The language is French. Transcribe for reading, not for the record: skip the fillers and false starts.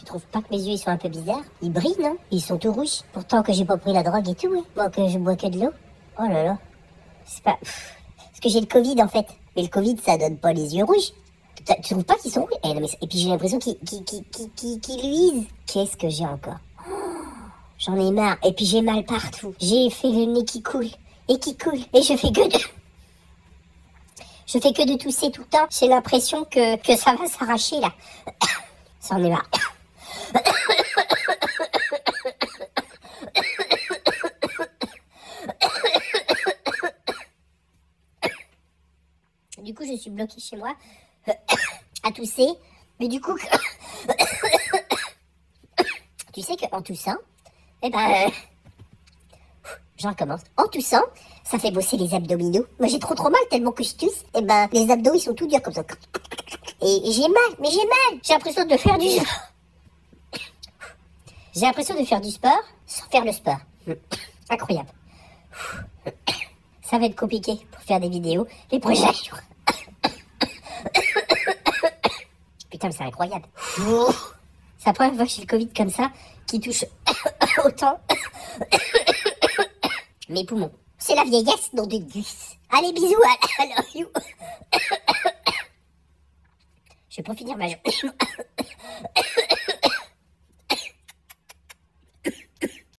Tu trouves pas que mes yeux ils sont un peu bizarres? Ils brillent, non? Ils sont tout rouges. Pourtant que j'ai pas pris la drogue et tout, ouais. Moi que je bois que de l'eau. Oh là là. C'est pas... Parce que j'ai le Covid en fait. Mais le Covid ça donne pas les yeux rouges. Tu trouves pas qu'ils sont rouges? Non, mais... Et puis j'ai l'impression qu'ils luisent. Qu'est-ce que j'ai encore? J'en ai marre. Et puis j'ai mal partout. J'ai fait le nez qui coule. Et qui coule. Et je fais que de... Je fais que de tousser tout le temps. J'ai l'impression que ça va s'arracher là. Ça en est marre. Du coup, je suis bloquée chez moi à tousser. Mais du coup, tu sais qu'en toussant, eh ben, je recommence. En toussant, ça fait bosser les abdominaux. Moi, j'ai trop mal tellement que je tousse. Eh ben, les abdos, ils sont tout durs comme ça. Et j'ai mal, mais j'ai mal. J'ai l'impression de faire du... J'ai l'impression de faire du sport sans faire le sport. Incroyable. Ça va être compliqué pour faire des vidéos les prochains jours. Putain, mais c'est incroyable. C'est la première fois que j'ai le Covid comme ça, qui touche autant mes poumons. C'est la vieillesse, nom de Gus. Allez, bisous, I love you. Je vais pas finir ma journée.